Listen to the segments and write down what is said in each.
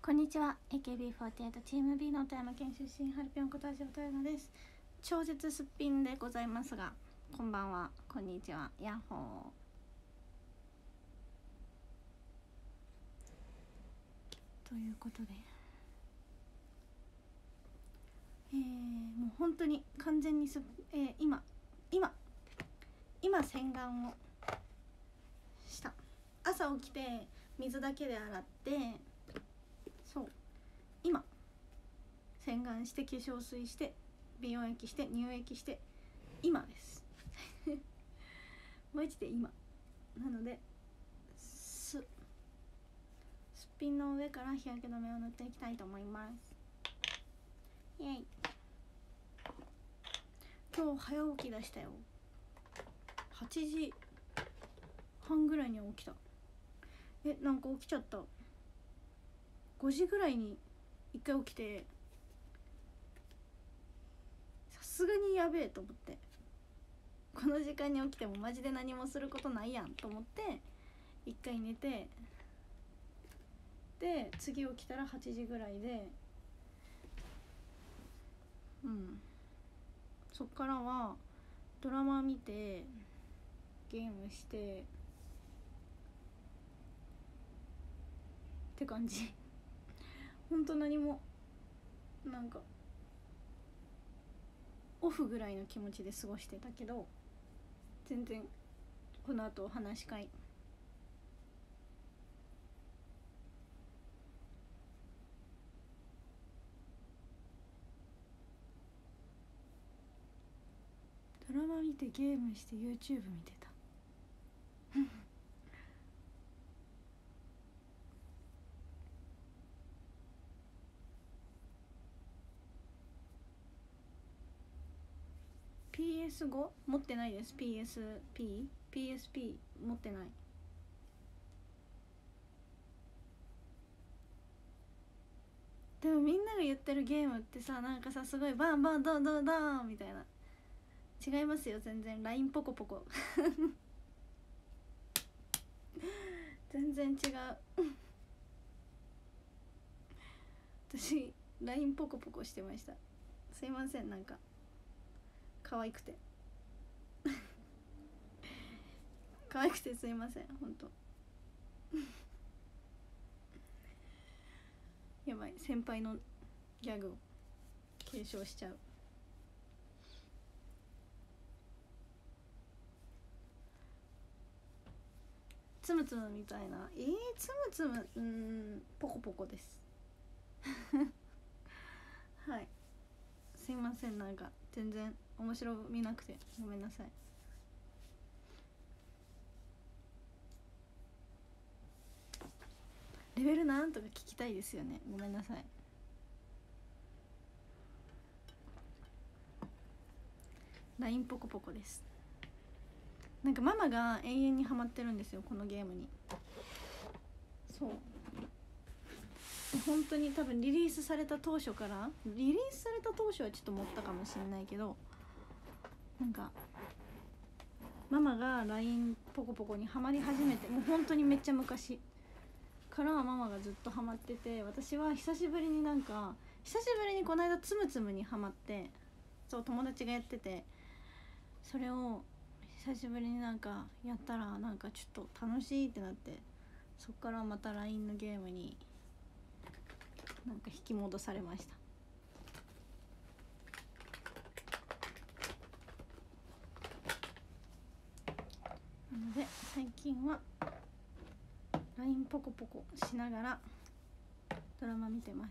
こんにちは。 AKB48 チーム B の富山県出身、ハルピョンこと橋本優奈です。超絶すっぴんでございますが、こんばんは、こんにちは、ヤッホーということで、もう本当に完全に今洗顔をした。朝起きて水だけで洗って、そう今洗顔して化粧水して美容液して乳液して今ですマジで今なので、すっぴんの上から日焼け止めを塗っていきたいと思います。イエイ。今日早起き出したよ。8時半ぐらいには起きた。なんか起きちゃった。5時ぐらいに1回起きて、さすがにやべえと思って、この時間に起きてもマジで何もすることないやんと思って1回寝て、で次起きたら8時ぐらいで、そっからはドラマ見てゲームしてって感じほんと何も、なんかオフぐらいの気持ちで過ごしてたけど、全然この後お話し会ドラマ見てゲームして YouTube 見てたPS5 持ってないです。 PSP 持ってない。でもみんなが言ってるゲームってさ、なんかさ、すごいバンバンドンドンドンみたいな。違いますよ、全然。ラインポコポコ全然違う私 LINE ポコポコしてました。すいません、なんか可愛くて可愛くてすいません、ほんとやばい、先輩のギャグを継承しちゃう。つむつむみたいな。つむつむ、ポコポコですはい、すいません、なんか全然面白みなくてごめんなさい。レベルなんとか聞きたいですよね、ごめんなさい。LINE ポコポコです。なんかママが永遠にハマってるんですよ、このゲームに。そう、本当に多分リリースされた当初はちょっと持ったかもしれないけど、なんかママが LINE ポコポコにハマり始めて、もう本当にめっちゃ昔からママがずっとハマってて、私は久しぶりにこの間つむつむにハマって、そう友達がやってて、それを久しぶりになんかやったら、なんかちょっと楽しいってなって、そっからまた LINE のゲームになんか引き戻されました。なので最近は LINE ポコポコしながらドラマ見てます。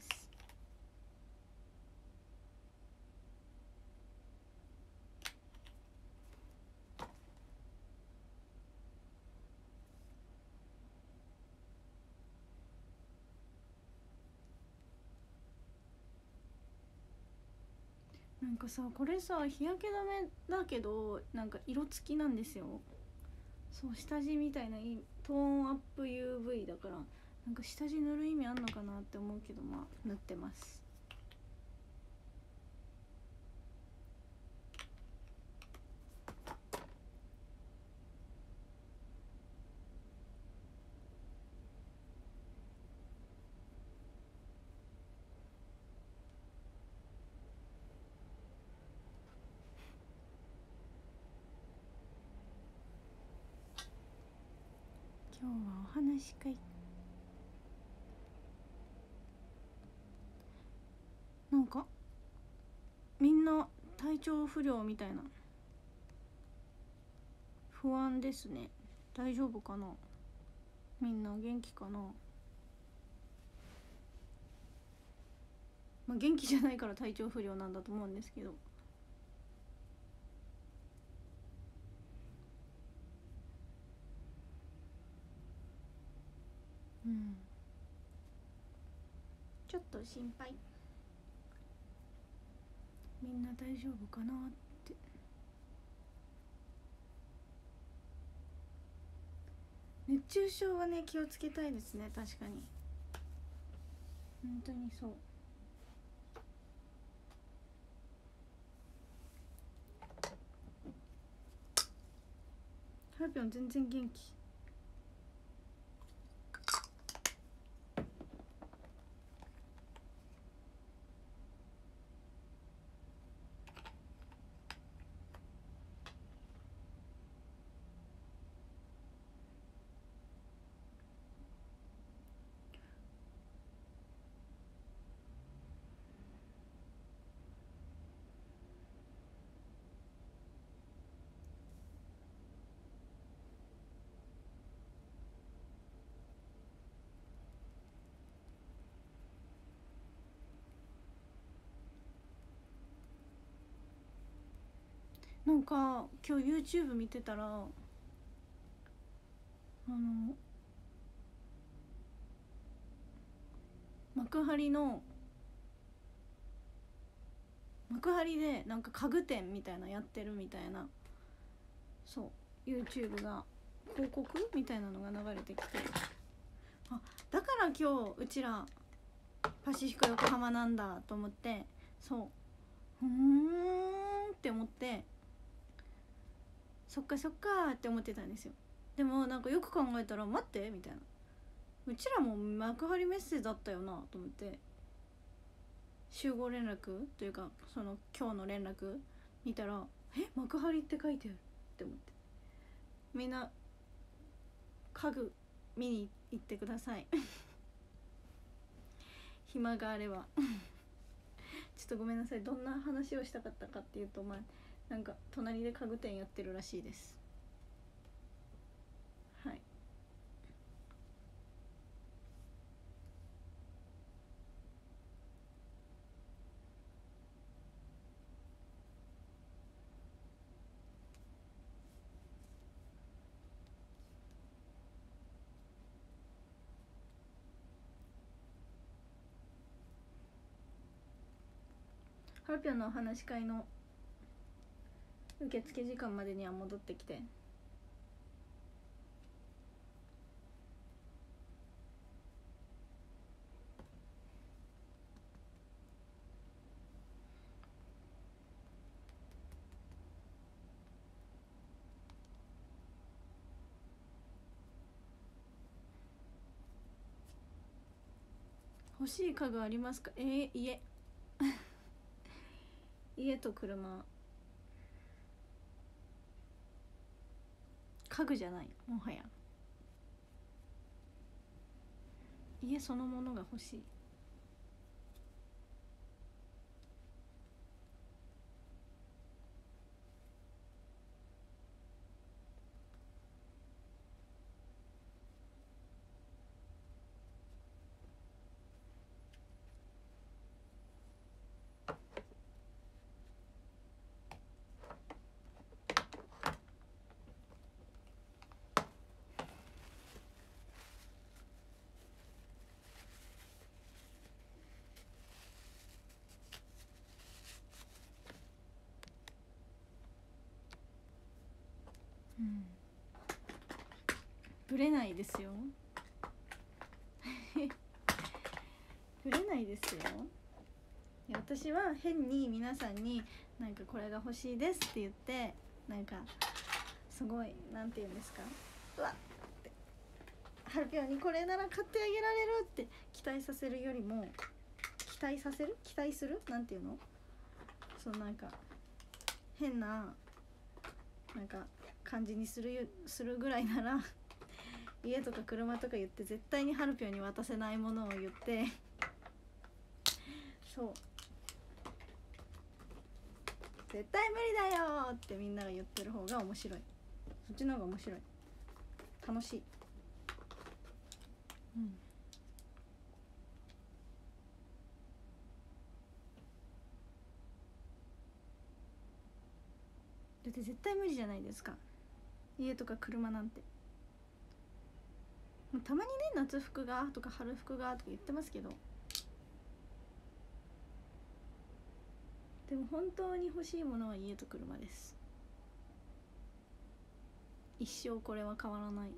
なんかさ、これさ、日焼け止めだけどなんか色付きなんですよ。そう、下地みたいなトーンアップ UV だから、なんか下地塗る意味あんのかなって思うけど、まあ塗ってます。 今日はお話し会。なんかみんな体調不良みたいな、不安ですね。大丈夫かな、みんな元気かな。まあ元気じゃないから体調不良なんだと思うんですけど、ちょっと心配。みんな大丈夫かなって。熱中症はね気をつけたいですね。確かに本当にそう。ハルピョン全然元気。なんか今日 YouTube 見てたら幕張でなんか家具店みたいなやってるみたいな、そう YouTube が広告みたいなのが流れてきて、あ、だから今日うちらパシフィコ横浜なんだと思って、そうって思って、そっかそっかって思ってたんですよ。でもなんかよく考えたら待ってみたいな、うちらも幕張メッセだったよなと思って、集合連絡というかその今日の連絡見たら幕張って書いてあるって思って、みんな家具見に行ってください暇があればちょっとごめんなさい。どんな話をしたかったかっていうと、なんか隣で家具店やってるらしいです。はい。ハルピョンのお話し会の受付時間までには戻ってきて。欲しい家具ありますか？家家と車。家具じゃない、もはや家そのものが欲しい。ぶれないですよぶれないですよ。私は変に皆さんになんかこれが欲しいですって言って、なんかすごいなんて言うんですか、うわってハルピョンにこれなら買ってあげられるって期待させるよりも、期待するなんていうの、そうなんか変ななんか感じにするぐらいなら家とか車とか言って絶対にハルピョンに渡せないものを言ってそう絶対無理だよってみんなが言ってる方が面白い。そっちの方が面白い、楽しい。うん。だって絶対無理じゃないですか、家とか車なんて。たまにね、夏服がとか春服がとか言ってますけど、でも本当に欲しいものは家と車です。一生これは変わらない。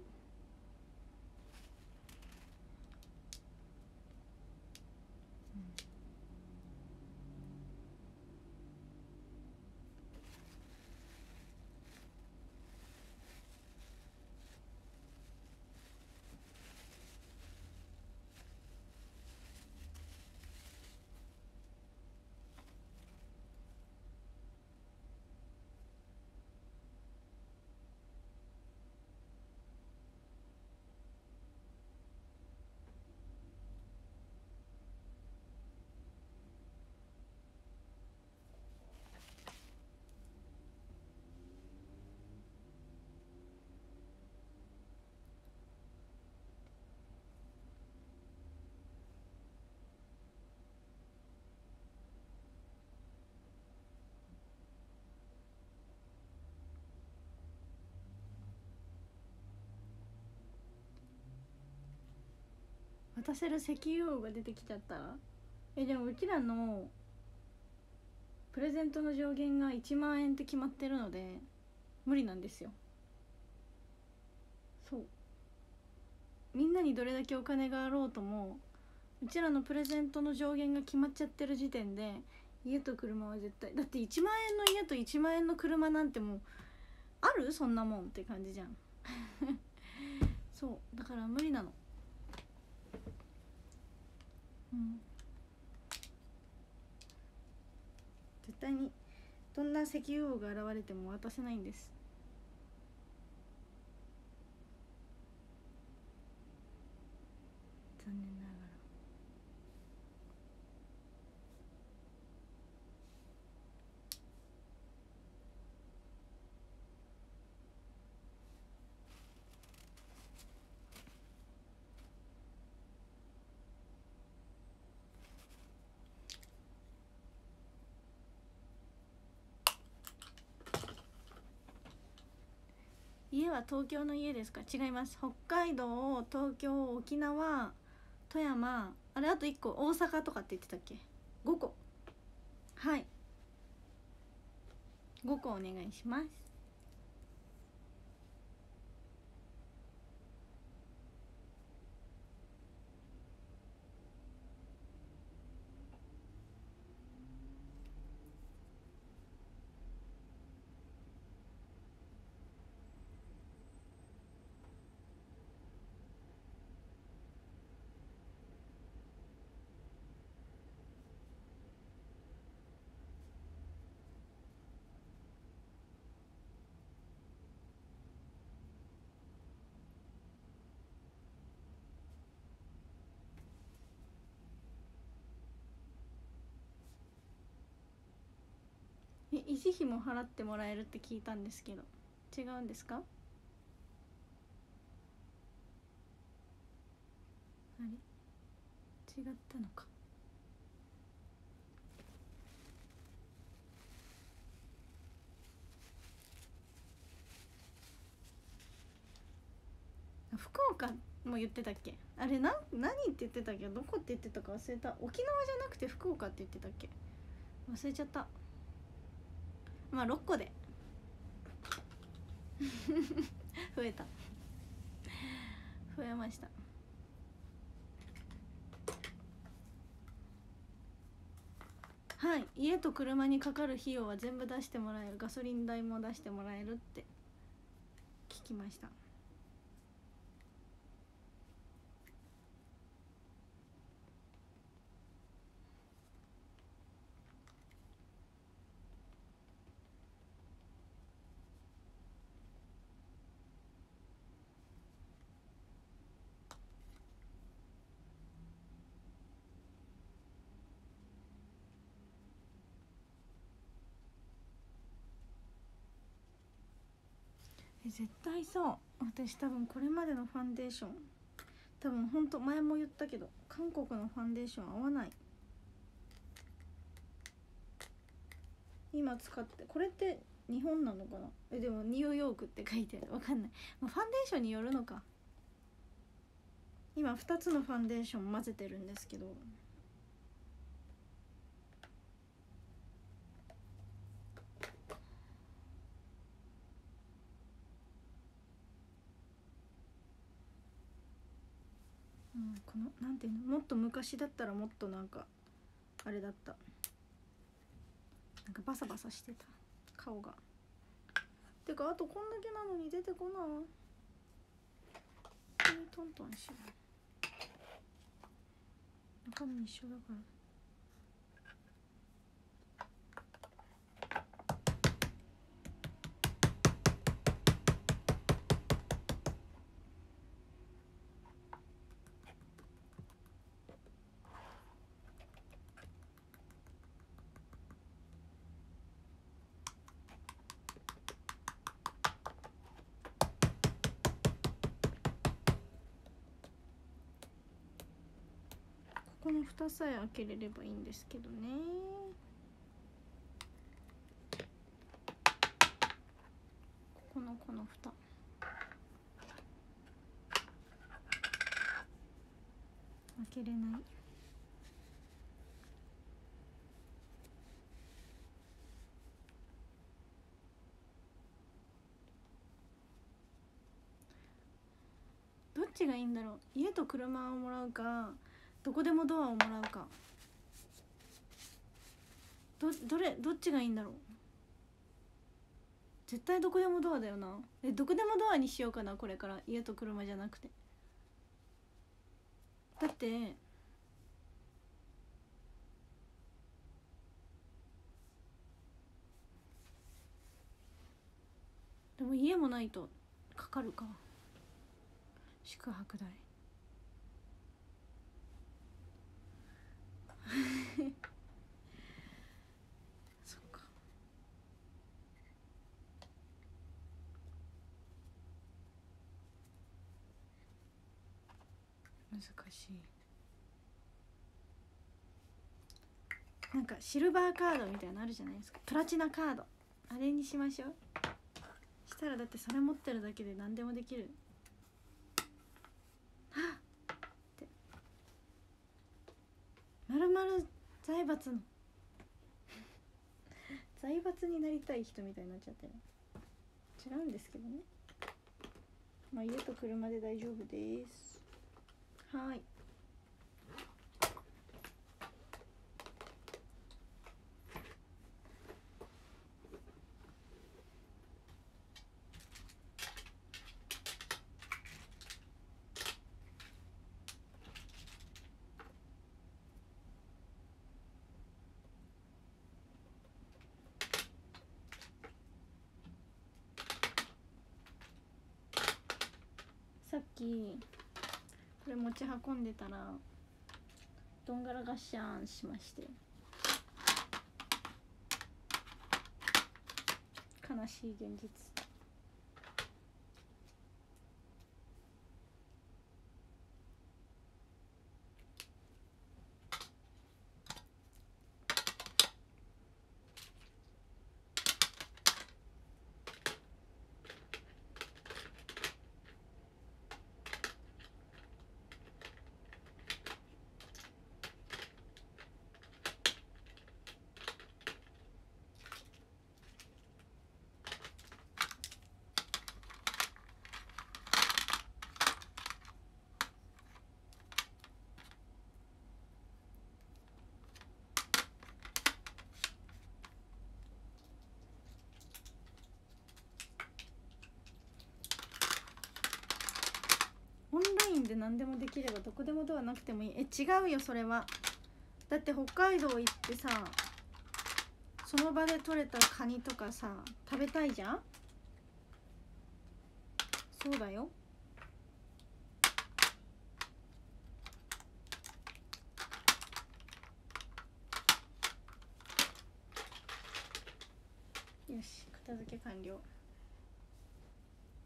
渡せる石油王が出てきちゃったら、でもうちらのプレゼントの上限が1万円って決まってるので無理なんですよ。そう、みんなにどれだけお金があろうともうちらのプレゼントの上限が決まっちゃってる時点で家と車は絶対だって、1万円の家と1万円の車なんてもうあるそんなもんって感じじゃんそうだから無理なの。うん、絶対にどんな石油王が現れても渡せないんです。残念ながら。家は東京の家ですか？違います。北海道、東京、沖縄、富山、あれあと1個大阪とかって言ってたっけ？5個。はい、5個お願いします。維持費も払ってもらえるって聞いたんですけど、違うんですか？あれ違ったのか。福岡も言ってたっけ？あれ何って言ってたっけど、どこって言ってたか忘れた。沖縄じゃなくて福岡って言ってたっけ？忘れちゃった。まあ6個で増えた、増えました。はい、家と車にかかる費用は全部出してもらえる、ガソリン代も出してもらえるって聞きました。 絶対そう。私多分これまでのファンデーション、多分ほんと前も言ったけど、韓国のファンデーション合わない。今使ってこれって日本なのかな。でもニューヨークって書いてある。わかんない。ファンデーションによるのか。今2つのファンデーション混ぜてるんですけど、このなんていうの、もっと昔だったらもっとなんかあれだった、なんかバサバサしてた顔が。てかあとこんだけなのに出てこない。トントンしよう。中身一緒だから。この蓋さえ開けれればいいんですけどね。この蓋開けれない。どっちがいいんだろう。家と車をもらうか、どこでもドアをもらうか、どっちがいいんだろう。絶対どこでもドアだよな。どこでもドアにしようかな、これから。家と車じゃなくて。だってでも家もないとかかるか、宿泊代。そっか。難しい。なんかシルバーカードみたいなのあるじゃないですか、プラチナカード。あれにしましょう。したらだってそれ持ってるだけで何でもできる。はっってまるまる財閥の財閥になりたい人みたいになっちゃってる。違うんですけどね。まあ家と車で大丈夫です。はい。さっきこれ持ち運んでたらどんがらがっしゃーんしまして、悲しい現実。オンラインで何でもできればどこでもドアなくてもいい。違うよそれは。だって北海道行ってさ、その場で採れたカニとかさ食べたいじゃん。そうだよ。よし、片付け完了。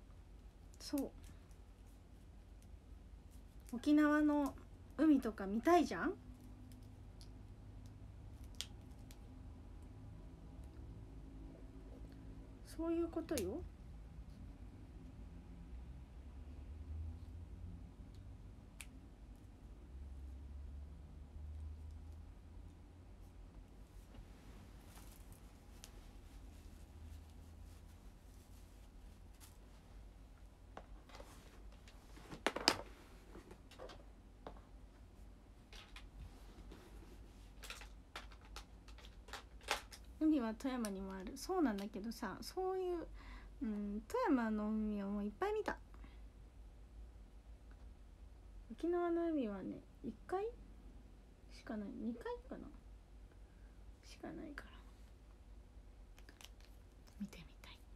そう沖縄の海とか見たいじゃん。そういうことよ。海は富山にもある。そうなんだけどさ、そういう、富山の海はもういっぱい見た。沖縄の海はね1回しかない、2回かなしかないから見てみたい。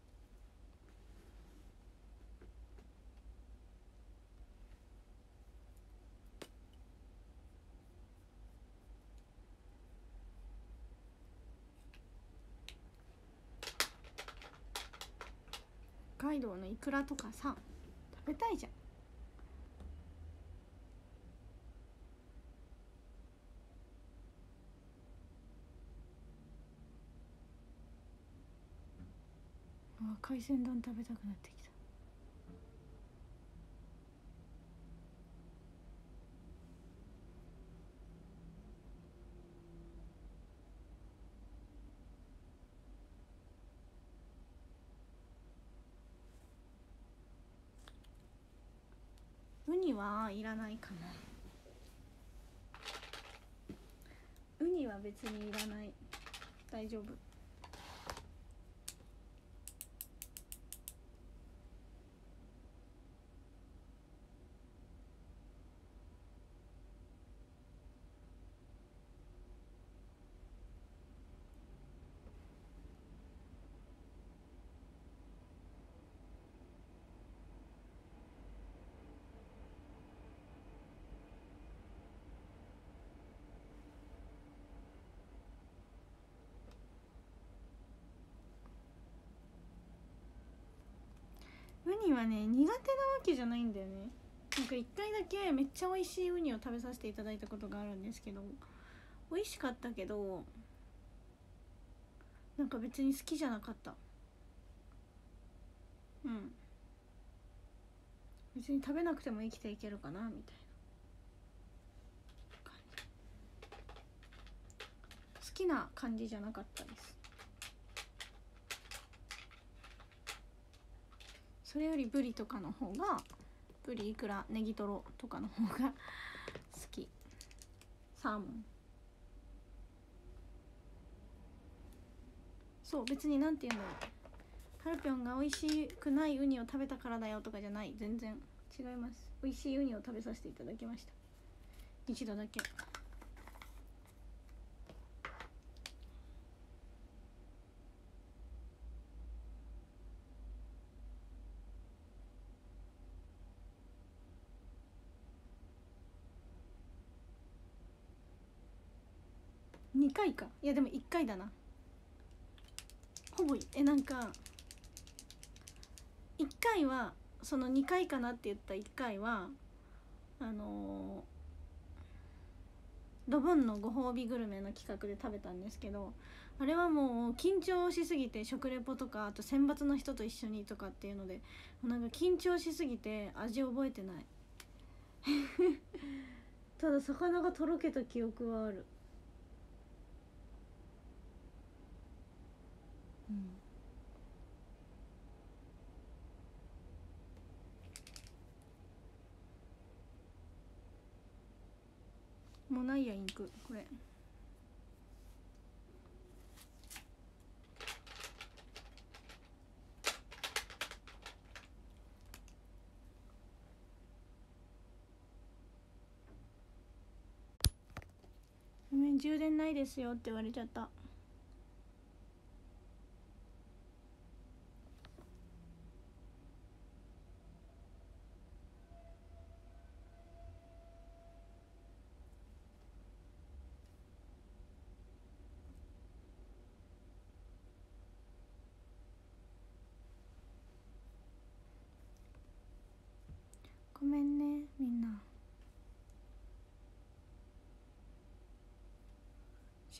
北海道のイクラとかさ食べたいじゃん。海鮮丼食べたくなってきた。ウニはいらないかな。ウニは別にいらない、大丈夫。ウニはね苦手なわけじゃないんだよね。なんか1回だけめっちゃ美味しいウニを食べさせていただいたことがあるんですけど、美味しかったけどなんか別に好きじゃなかった。別に食べなくても生きていけるかなみたいな感じ。好きな感じじゃなかったです。それよりブリとかの方が、ブリ、イクラ、ネギトロとかの方が好き。サーモン。そう別になんて言うんだろう、ハルピョンが美味しくないウニを食べたからだよとかじゃない、全然違います。美味しいウニを食べさせていただきました、一度だけ。2回か、いやでも1回だな、ほぼ。なんか1回はその2回かなって言った1回はドボンのご褒美グルメの企画で食べたんですけど、あれはもう緊張しすぎて、食レポとかあと選抜の人と一緒にとかっていうのでなんか緊張しすぎて味覚えてないただ魚がとろけた記憶はある。もうないやインクこれ。ごめん充電ないですよって言われちゃった。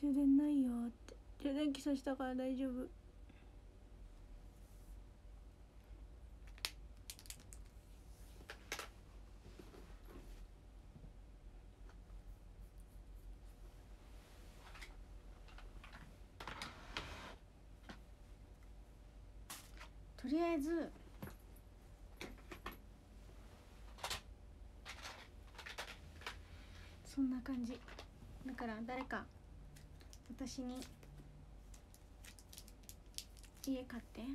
終電ないよって。充電器さしたから大丈夫。とりあえずそんな感じだから、誰か私に家買って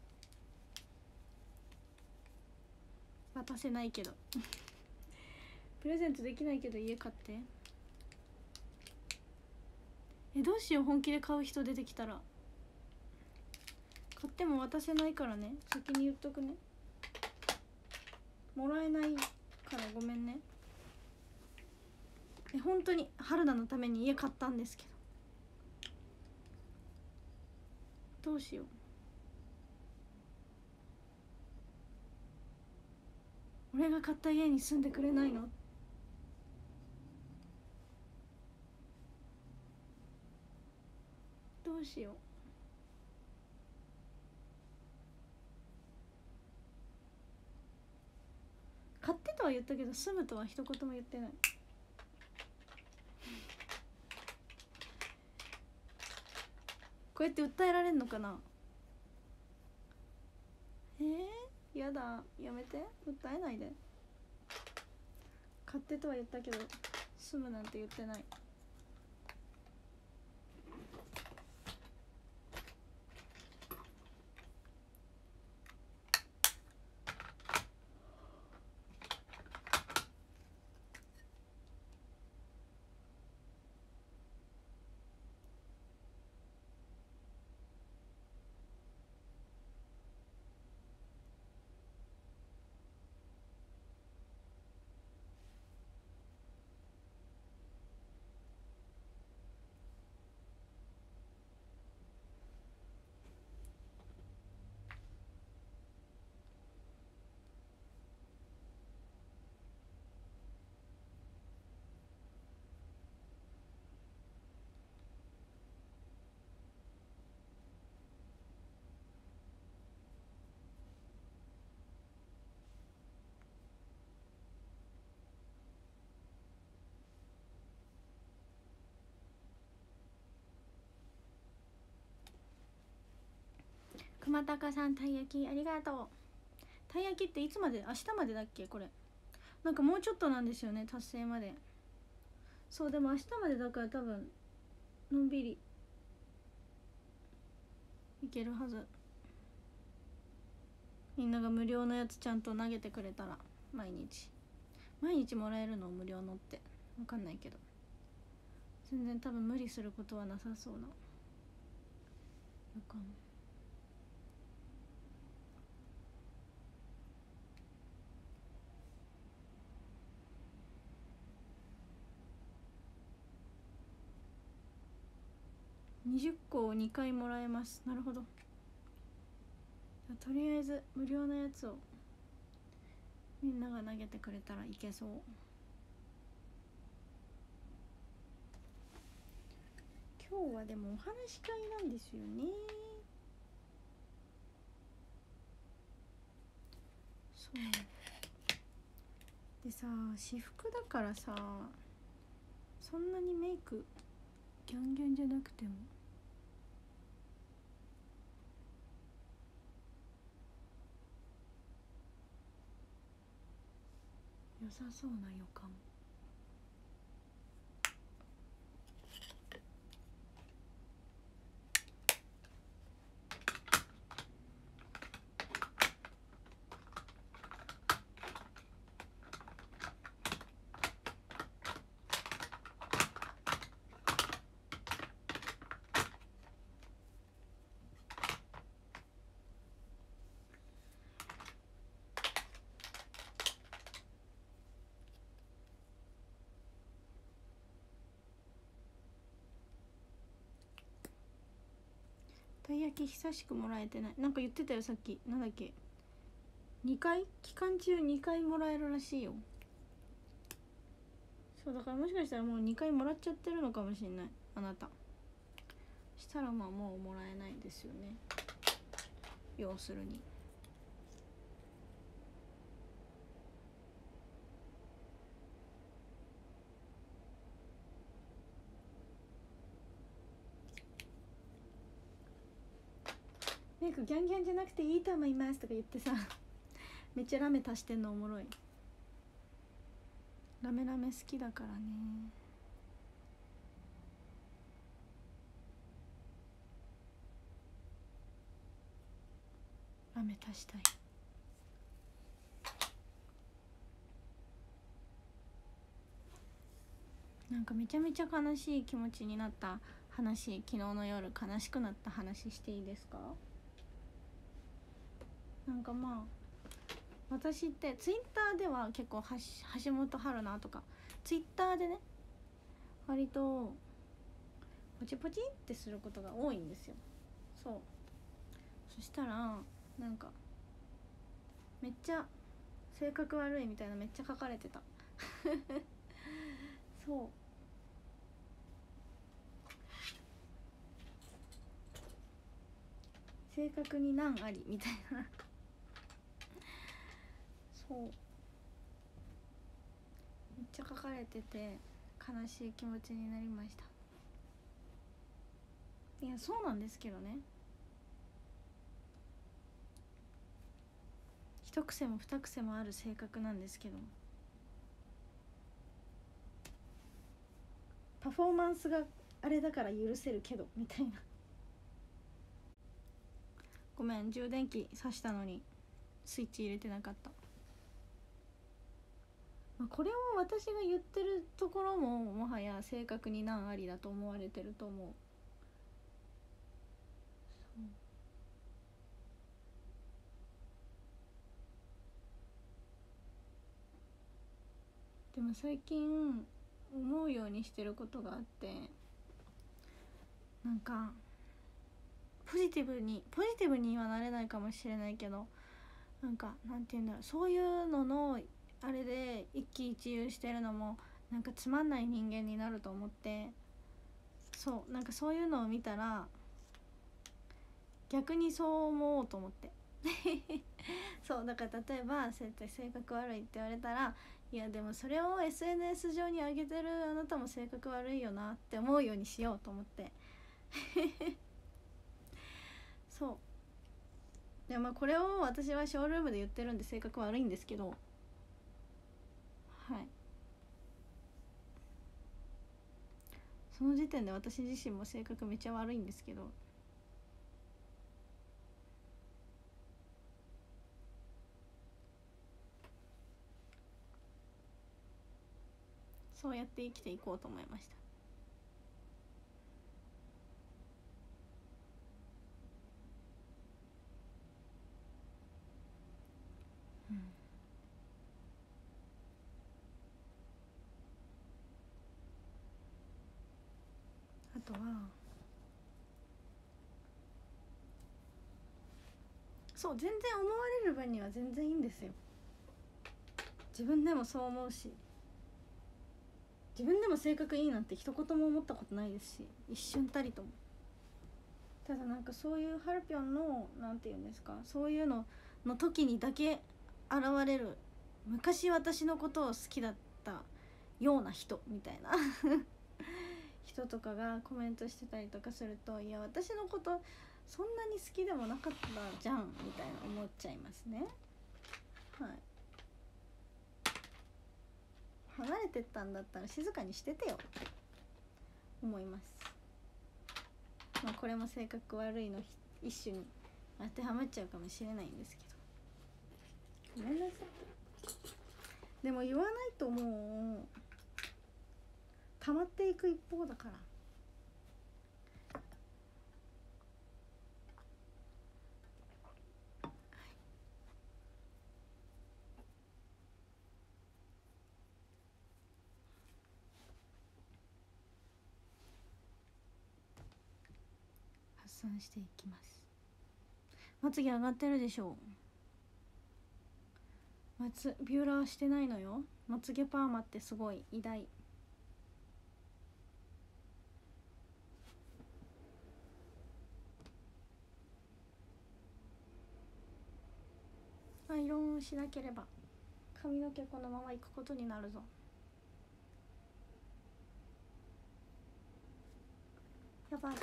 渡せないけどプレゼントできないけど家買って。どうしよう、本気で買う人出てきたら。買っても渡せないからね、先に言っとくね。もらえないからごめんね。本当に春菜のために家買ったんですけど、どうしよう。俺が買った家に住んでくれないの？どうしよう。買ってとは言ったけど住むとは一言も言ってない。こうやって訴えられんのかな。やだ、やめて、訴えないで。買ってとは言ったけど住むなんて言ってない。熊高さん、たい焼きありがとう。たい焼きっていつまで？明日までだっけこれ。なんかもうちょっとなんですよね、達成まで。そう、でも明日までだから多分のんびりいけるはず。みんなが無料のやつちゃんと投げてくれたら。毎日もらえるの無料のって分かんないけど、全然多分無理することはなさそうな予感。20個を2回もらえます。なるほど。とりあえず無料のやつをみんなが投げてくれたらいけそう。今日はでもお話し会なんですよね。そうでさ、私服だからさ、そんなにメイクギャンギャンじゃなくても良さそうな予感。たい焼き久しくもらえてない。なんか言ってたよさっき。なんだっけ、2回期間中2回もらえるらしいよ。そうだからもしかしたらもう2回もらっちゃってるのかもしれない、あなた。 したらまあもうもらえないですよね、要するに。メイクギャンギャンじゃなくていいと思いますとか言ってさめっちゃラメ足してんのおもろい。ラメラメ好きだからね。ラメ足したい。なんかめちゃめちゃ悲しい気持ちになった話、昨日の夜悲しくなった話していいですか？なんかまあ私ってツイッターでは結構橋本春菜とかツイッターでね割とポチポチってすることが多いんですよ。そう、そしたらなんかめっちゃ性格悪いみたいなめっちゃ書かれてたそう性格に難ありみたいなそうめっちゃ書かれてて悲しい気持ちになりました。いやそうなんですけどね、一癖も二癖もある性格なんですけど、パフォーマンスがあれだから許せるけどみたいな。ごめん、充電器挿したのにスイッチ入れてなかった。これを私が言ってるところももはや性格に難ありだと思われてると思う。でも最近思うようにしてることがあって、なんかポジティブにはなれないかもしれないけど、なんかなんて言うんだろう、そういうののあれで一喜一憂してるのもなんかつまんない人間になると思って、そうなんかそういうのを見たら逆にそう思おうと思ってそうだから例えばそうやって性格悪いって言われたら、いやでもそれを SNS 上に上げてるあなたも性格悪いよなって思うようにしようと思ってそうで、まあこれを私はショールームで言ってるんで性格悪いんですけど、はい、その時点で私自身も性格めっちゃ悪いんですけど、そうやって生きていこうと思いました。うん、あとはそう全然思われる分には全然いいんですよ。自分でもそう思うし、自分でも性格いいなんて一言も思ったことないですし、一瞬たりとも。ただなんかそういうハルピョンのなんていうんですか、そういうのの時にだけ現れる昔私のことを好きだったような人みたいな人とかがコメントしてたりとかすると、いや私のことそんなに好きでもなかったじゃんみたいな思っちゃいますね。はい、離れてったんだったら静かにしててよって思います。まあこれも性格悪いの一種に当てはまっちゃうかもしれないんですけど、ごめんなさい。でも言わないともう溜まっていく一方だから。発散していきます。まつげ上がってるでしょう。ビューラーしてないのよ。まつげパーマってすごい偉大。 イロンしなければ髪の毛このままいくことになるぞ。やばい。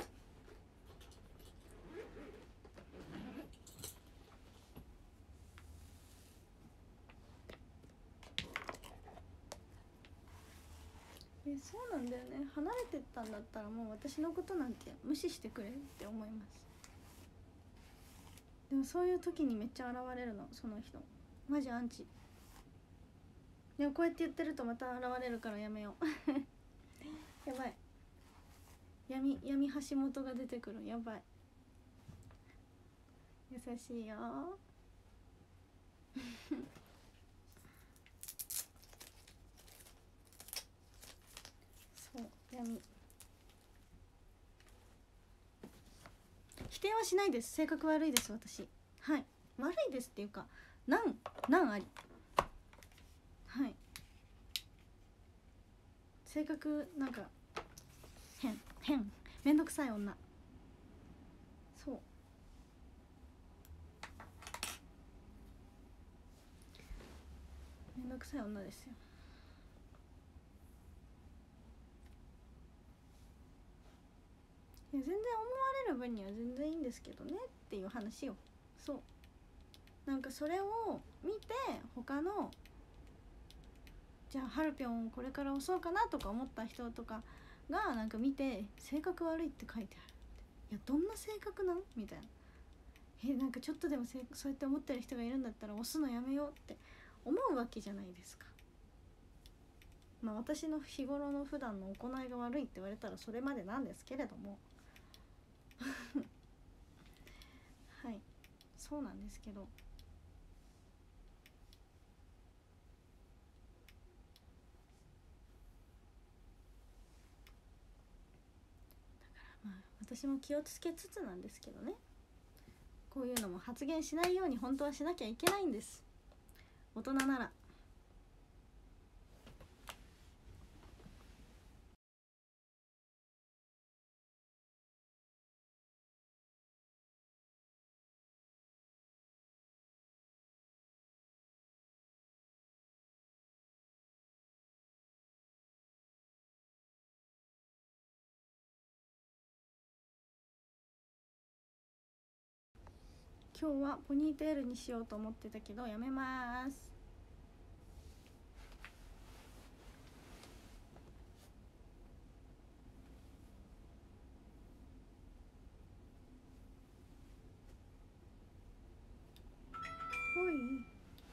そうなんだよね。離れてったんだったらもう私のことなんて無視してくれって思います。でもそういう時にめっちゃ現れるの、その人マジアンチ。でもこうやって言ってるとまた現れるからやめようやばい、闇橋本が出てくる。やばい。優しいよそう、闇。否定はしないです。性格悪いです私。はい、悪いですっていうか難あり。はい、性格なんか変めんどくさい女。そうめんどくさい女ですよ。いや全然思われる分には全然いいんですけどねっていう話よ。そうなんかそれを見て他のじゃあハルピョンをこれから押そうかなとか思った人とかがなんか見て性格悪いって書いてある。いやどんな性格なんみたいな。なんかちょっとでもそうやって思ってる人がいるんだったら押すのやめようって思うわけじゃないですか。まあ私の日頃の普段の行いが悪いって言われたらそれまでなんですけれどもはいそうなんですけど、まあ私も気をつけつつなんですけどね。こういうのも発言しないように本当はしなきゃいけないんです、大人なら。今日はポニーテールにしようと思ってたけどやめます。おい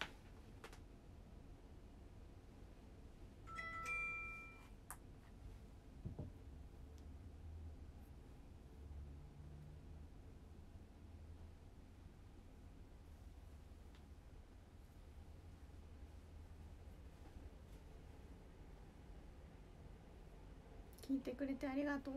聞いてくれてありがとう。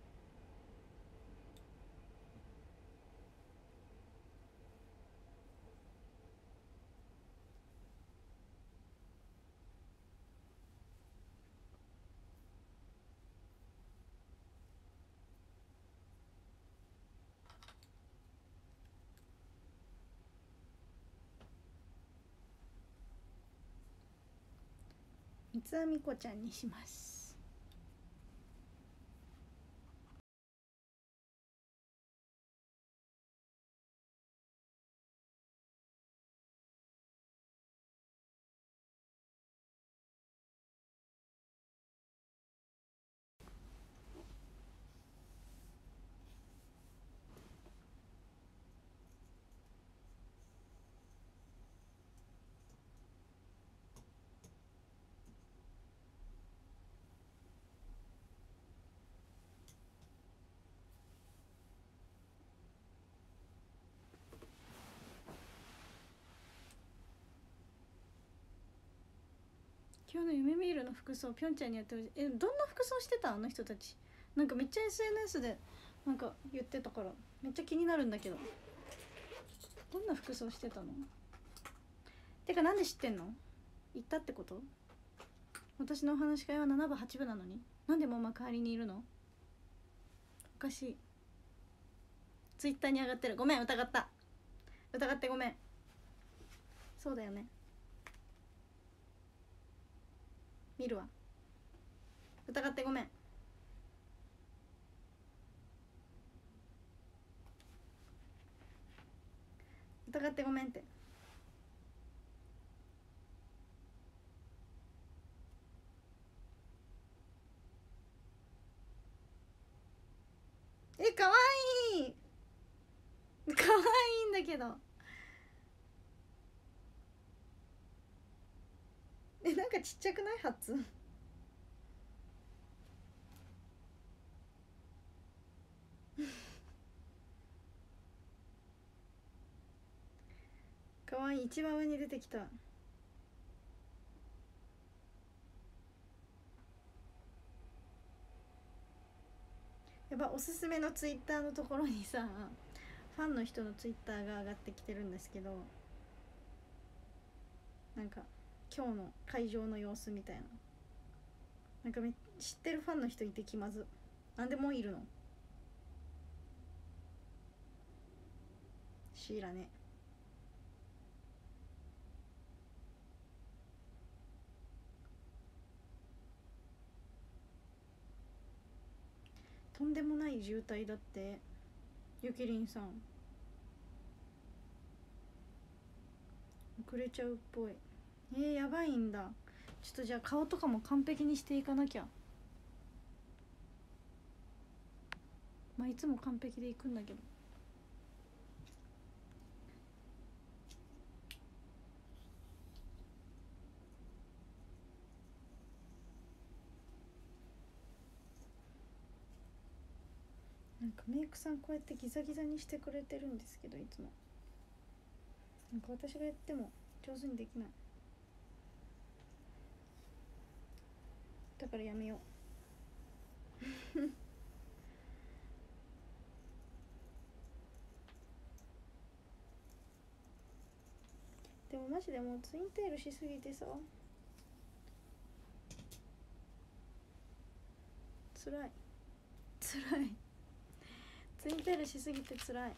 三つ編みこちゃんにします。今日の夢見るの服装ぴょんちゃんにやってほしい。どんな服装してたあの人たち。なんかめっちゃ SNS でなんか言ってたからめっちゃ気になるんだけど、どんな服装してたの。てかなんで知ってんの。言ったってこと。私のお話し会は7部8部なのになんでママ代わりにいるの。おかしい。ツイッターに上がってる。ごめん疑ってごめん。 そうだよね。見るわ。疑ってごめん。疑ってごめんって。かわいいかわいいんだけど。なんかちっちゃくない？ハッツかわいい。一番上に出てきた。やっぱおすすめのツイッターのところにさ、ファンの人のツイッターが上がってきてるんですけど、なんか今日の会場の様子みたいな、なんか知ってるファンの人いて気まず。なんでもういるの？シーラね。とんでもない渋滞だって。ゆきりんさん遅れちゃうっぽい。やばいんだ。ちょっとじゃあ顔とかも完璧にしていかなきゃ。まあいつも完璧でいくんだけど。なんかメイクさんこうやってギザギザにしてくれてるんですけど、いつもなんか私がやっても上手にできない。だからやめようでもマジでもうツインテールしすぎてさ、つらいつらい。ツインテールしすぎてつらい。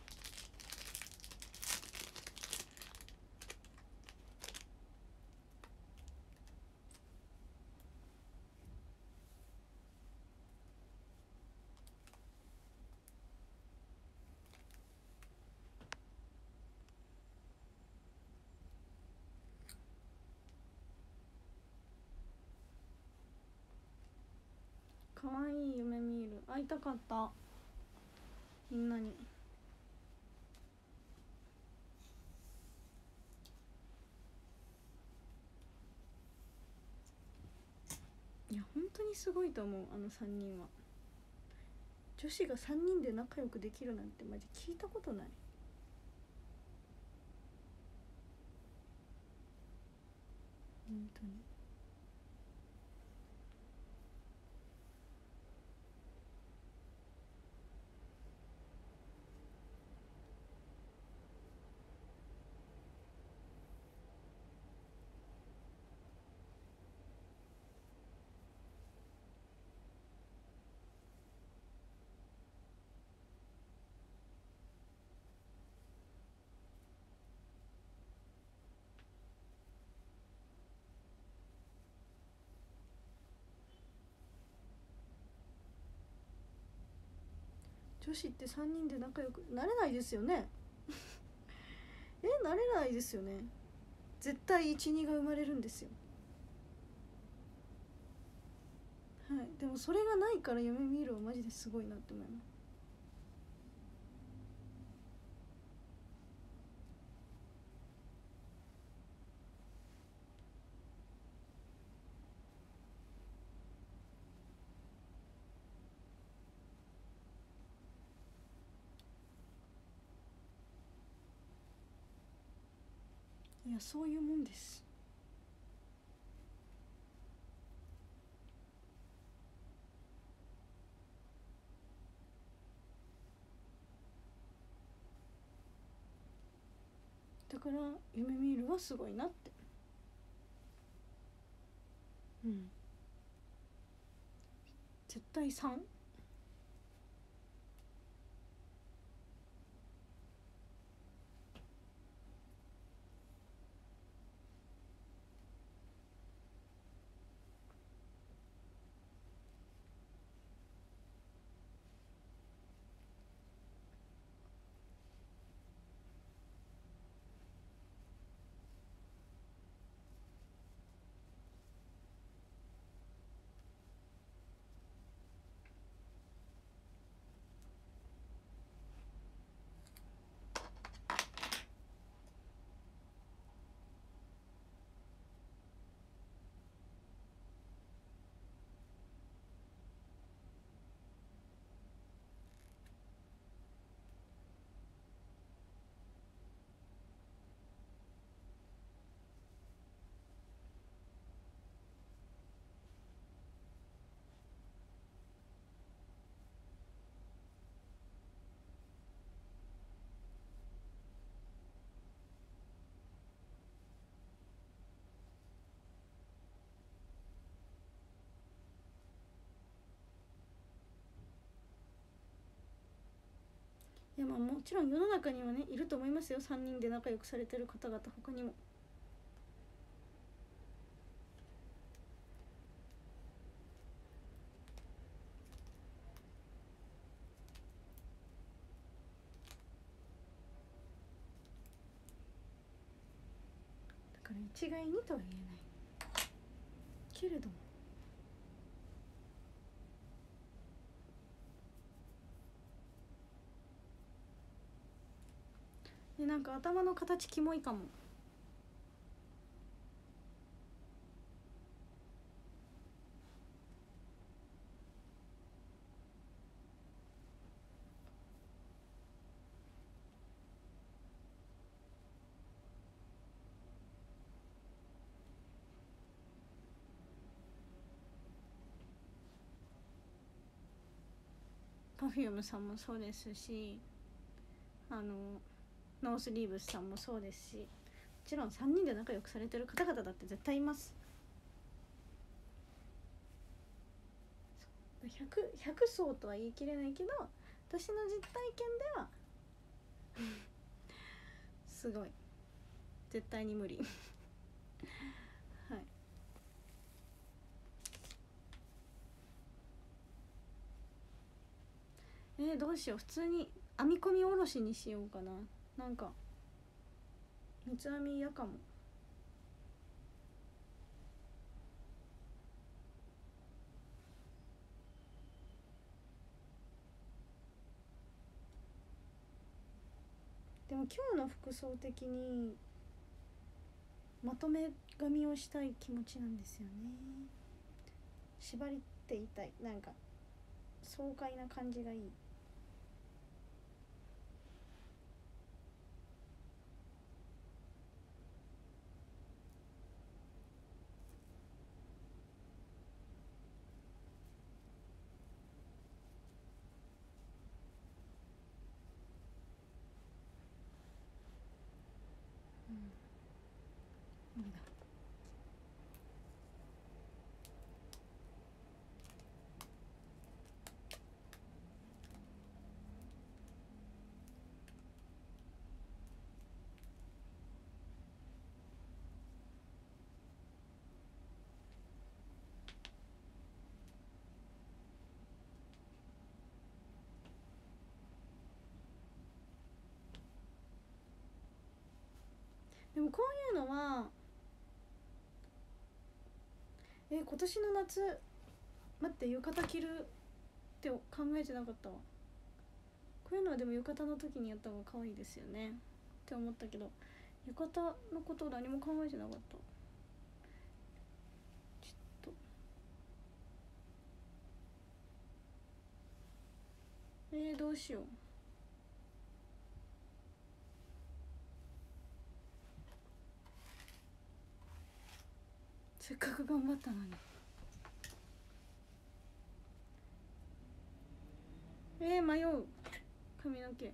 かわいい夢見る。会いたかった、みんなに。いや本当にすごいと思う。あの3人は。女子が3人で仲良くできるなんてマジ聞いたことない。本当に。女子って3人で仲良くなれないですよねなれないですよね。絶対12が生まれるんですよ。はい。でもそれがないから夢見るはマジですごいなって思います。いやそういうもんです。だから夢見るはすごいなって。うん。絶対3。 いやまあもちろん世の中にはねいると思いますよ、3人で仲良くされてる方々他にも。だから一概にとは言えないけれども、なんか頭の形キモいかも。Perfume さんもそうですし、ノースリーブスさんもそうですし、もちろん3人で仲良くされてる方々だって絶対います。100層とは言い切れないけど、私の実体験ではすごい絶対に無理はい。どうしよう、普通に編み込みおろしにしようかな。なんか三つ編み嫌かも。でも今日の服装的にまとめ髪をしたい気持ちなんですよね。縛りって言いたい、なんか爽快な感じがいい。無理だ。でもこういうのは今年の夏、待って、浴衣着るって考えてなかったわ。こういうのはでも浴衣の時にやった方が可愛いですよねって思ったけど、浴衣のことを何も考えてなかった。ちょっとどうしよう。せっかく頑張ったのに。迷う。髪の毛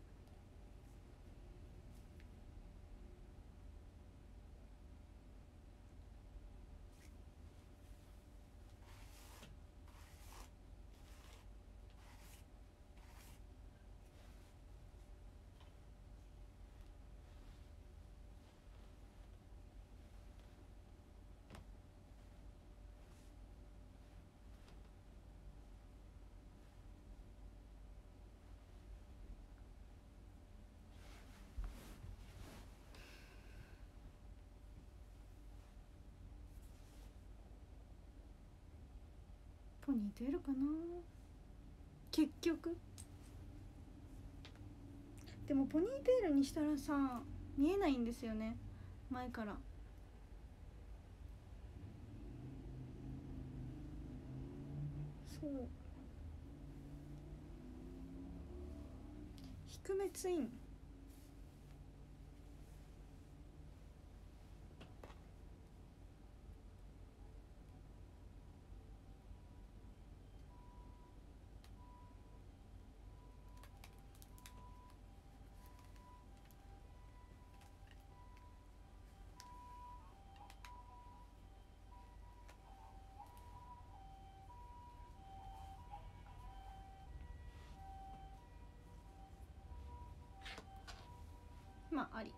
ポニーテールかな結局。でもポニーテールにしたらさ見えないんですよね、前から。そう、低めツイン。 まああり。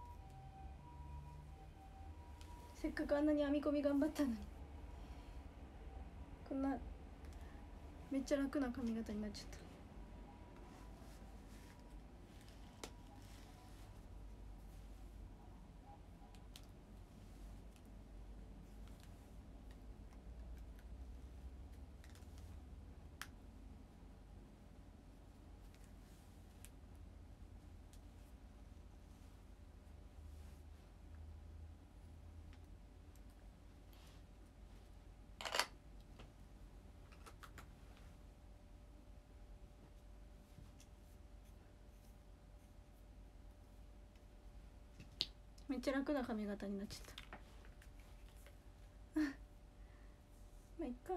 せっかくあんなに編み込み頑張ったのにこんなめっちゃ楽な髪型になっちゃった。めっちゃ楽な髪型になっちゃったまあいっか。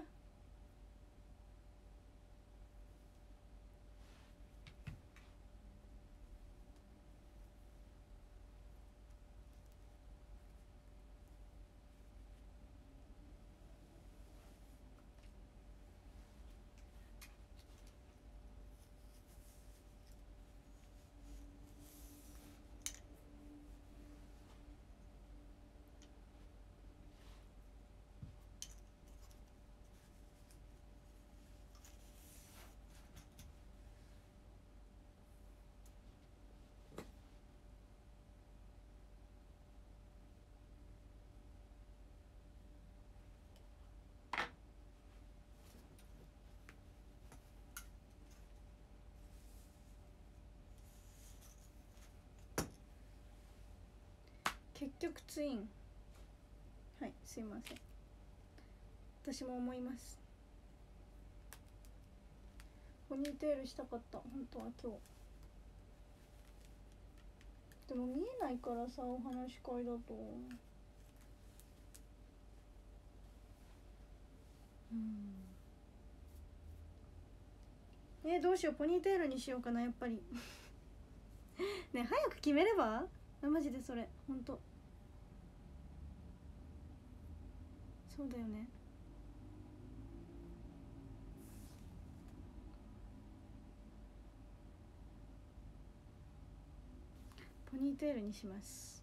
結局ツイン。はい、すいません。私も思います。ポニーテールしたかった、本当は今日。でも見えないからさ、お話し会だと。どうしよう、ポニーテールにしようかな、やっぱりね、早く決めれば。マジでそれほんとそうだよね。ポニーテールにします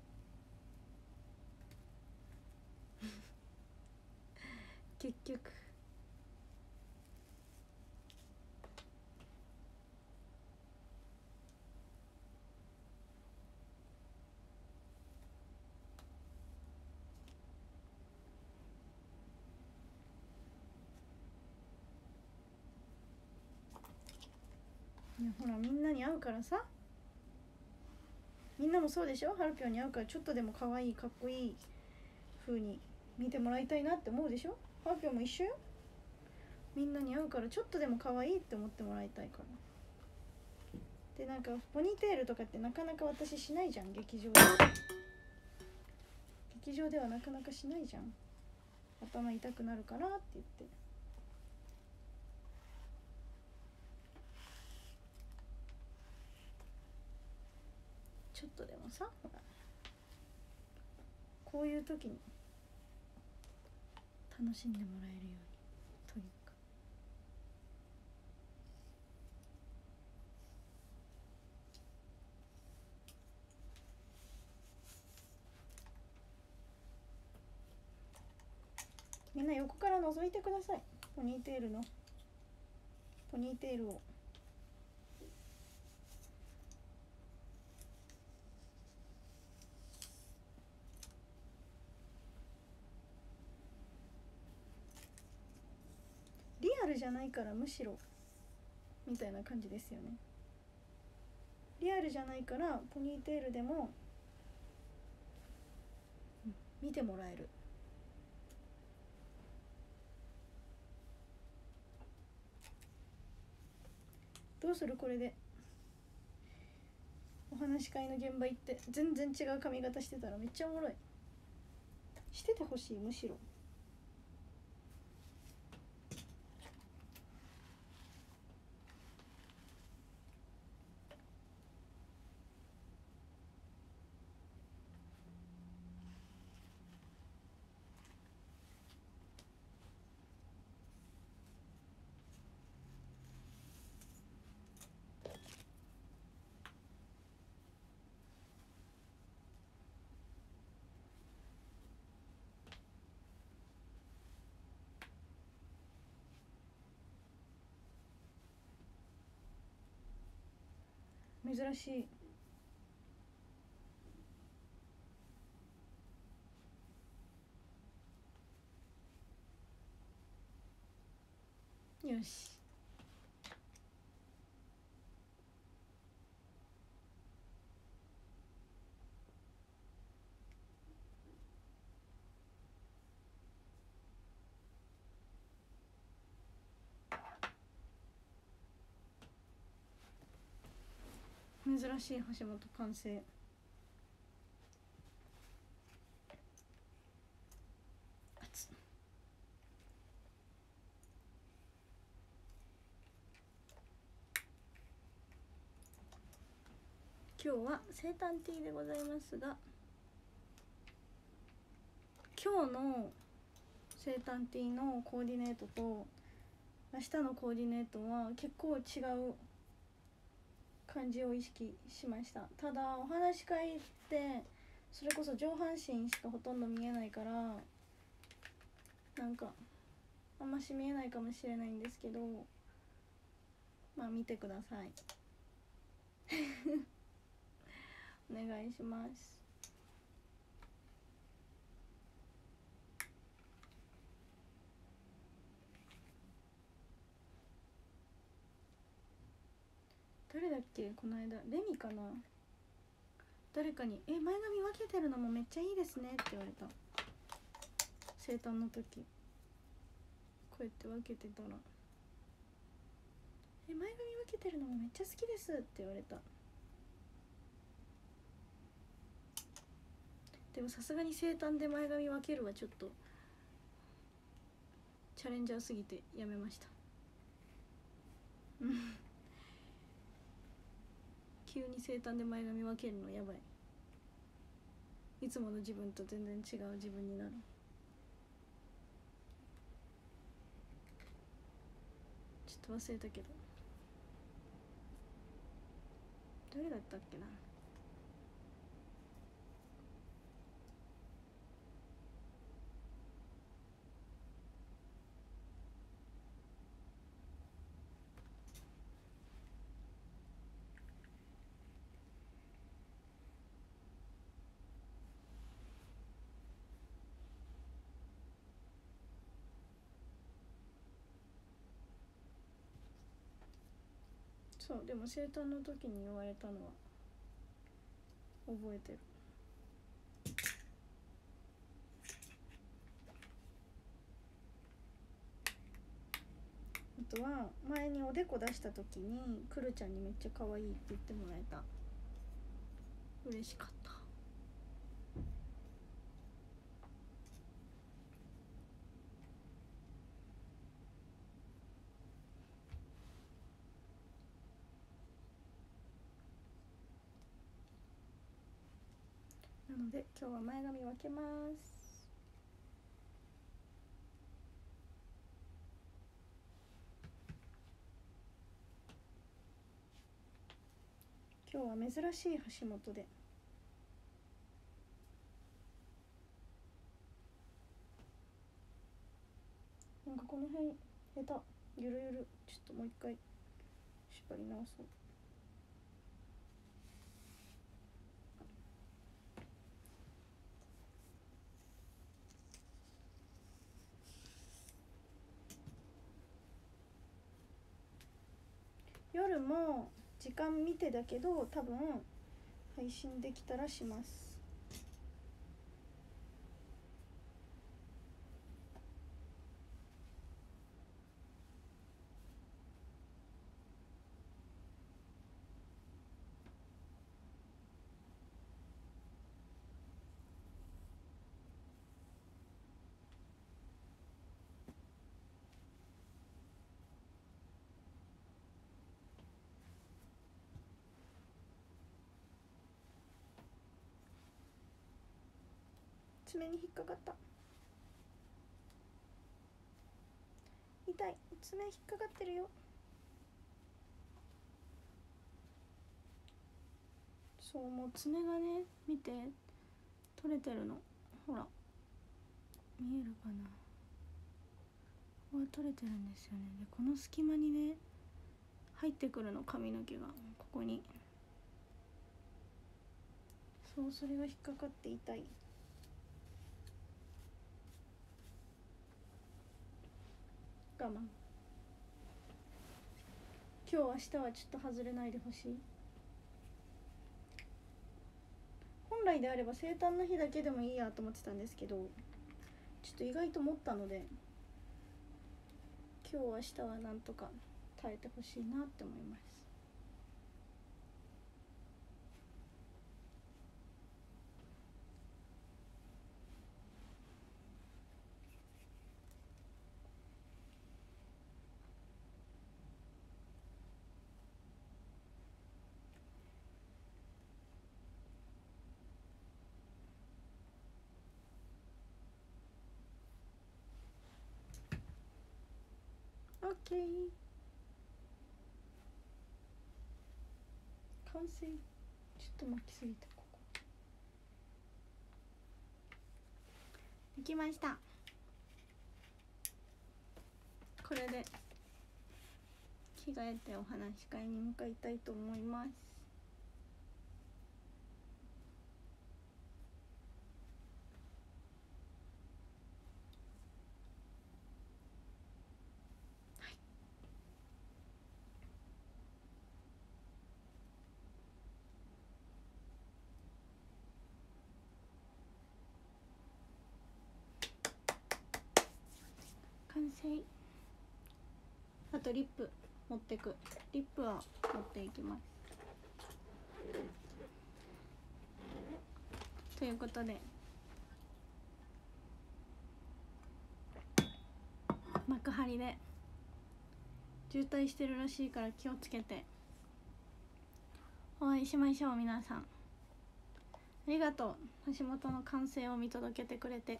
結局。いやほらみんなに合うからさ。みんなもそうでしょ。ハルピョンに合うからちょっとでも可愛いかっこいい風に見てもらいたいなって思うでしょ。ハルピョンも一緒よ。みんなに合うからちょっとでも可愛いって思ってもらいたいから。でなんかポニーテールとかってなかなか私しないじゃん、劇場で。劇場ではなかなかしないじゃん。頭痛くなるからって言って。ちょっとでもさ、ほらこういう時に楽しんでもらえるようにというか。みんな横から覗いてください。ポニーテールを。リアルじゃないからむしろみたいな感じですよね。リアルじゃないからポニーテールでも見てもらえる。どうするこれで。お話し会の現場行って全然違う髪型してたらめっちゃおもろい。しててほしい、むしろ。 珍しい。よし、珍しい橋本完成。今日は生誕ティーでございますが、今日の生誕ティーのコーディネートと明日のコーディネートは結構違う感じを意識しました。ただお話し会ってそれこそ上半身しかほとんど見えないから、なんかあんまし見えないかもしれないんですけど、まあ見てくださいお願いします。誰だっけ、この間レミかな、誰かに前髪分けてるのもめっちゃいいですねって言われた。生誕の時こうやって分けてたら、前髪分けてるのもめっちゃ好きですって言われた。でもさすがに生誕で前髪分けるはちょっとチャレンジャーすぎてやめました急に生誕で前髪分けるのやばい。いつもの自分と全然違う自分になる。ちょっと忘れたけど、誰だったっけな。そう、でも生誕の時に言われたのは覚えてる。あとは前におでこ出した時にくるちゃんにめっちゃ可愛いって言ってもらえた。嬉しかった。なので今日は前髪分けます。今日は珍しい橋本で、なんかこの辺下手、ゆるゆる、ちょっともう一回縛り直そう。夜も時間見てだけど多分配信できたらします。爪に引っかかった。痛い、爪引っかかってるよ。そう、もう爪がね、見て取れてるの、ほら見えるかな、ここが取れてるんですよね。でこの隙間にね入ってくるの、髪の毛がここに。 そう、それが引っかかって痛い。我慢。今日明日はちょっと外れないでほしい。本来であれば生誕の日だけでもいいやと思ってたんですけど、ちょっと意外と持ったので、今日明日はなんとか耐えてほしいなって思います。オッケー、完成。ちょっと巻きすぎた。ここできました。これで着替えてお話し会に向かいたいと思います。完成。あとリップ持ってく。リップは持っていきます。ということで、幕張で渋滞してるらしいから気をつけてお会いしましょう。皆さんありがとう。橋本の完成を見届けてくれて。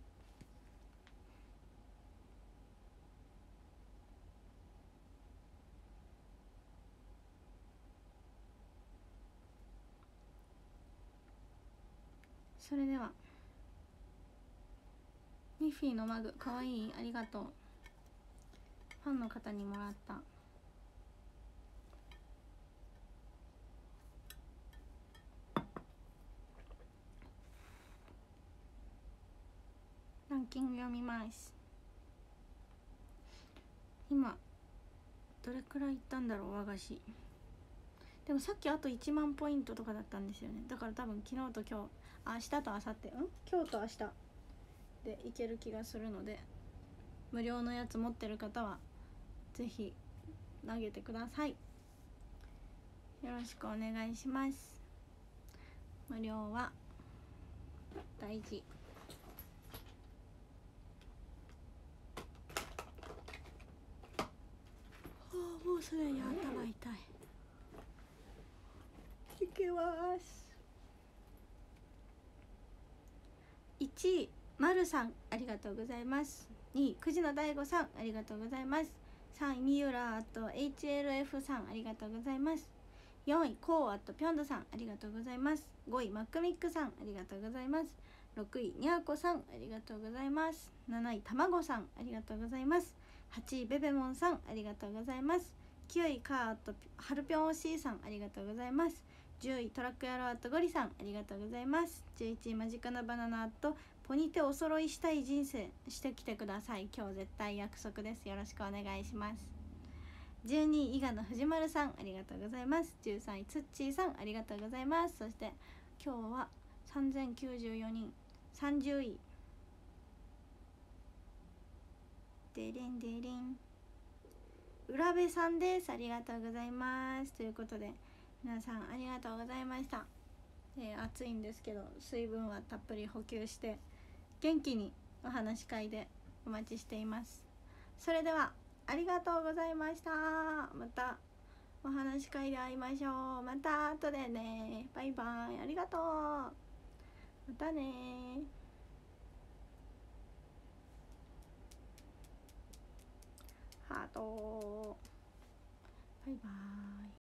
それではミッフィーのマグかわいい、ありがとう。ファンの方にもらった。ランキング読みます。今どれくらいいったんだろう、和菓子。でもさっきあと1万ポイントとかだったんですよね。だから多分昨日と今日、明日と明後日、今日と明日でいける気がするので、無料のやつ持ってる方はぜひ投げてください。よろしくお願いします。無料は大事。もうすでに頭痛い。いけます。1位まるさん、ありがとうございます。2位くじの大悟さん、ありがとうございます。3位三浦と HLF さん、ありがとうございます。4位コウぴょんどさん、ありがとうございます。5位マックミックさん、ありがとうございます。6位にゃーこさん、ありがとうございます。7位たまごさん、ありがとうございます。8位ベベモンさん、ありがとうございます。9位カーとはるぴょんおしーさん、ありがとうございます。10位トラック野郎ゴリさん、ありがとうございます。11位マジカナバナナとポニテお揃いしたい人生してきてください。今日絶対約束です。よろしくお願いします。12位伊賀の藤丸さん、ありがとうございます。13位つっちーさん、ありがとうございます。そして今日は3094人。30位でれんでれん浦部さんです。ありがとうございます。ということで皆さんありがとうございました。暑いんですけど水分はたっぷり補給して元気にお話し会でお待ちしています。それではありがとうございました。またお話し会で会いましょう。また後でね。バイバイ。ありがとう。またね。ハート。バイバイ。